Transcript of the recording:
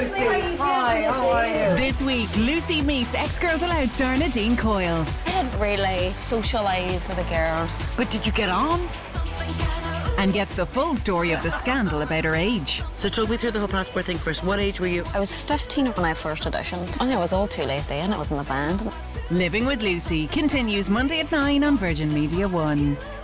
Lucy. Hi, how are you? This week, Lucy meets ex-Girls Aloud star Nadine Coyle. I didn't really socialise with the girls. But did you get on? And gets the full story of the scandal about her age. So talk me through the whole passport thing first. What age were you? I was 15 when I first auditioned. I think it was all too late then. I was in the band. Living with Lucy continues Monday at 9 on Virgin Media 1.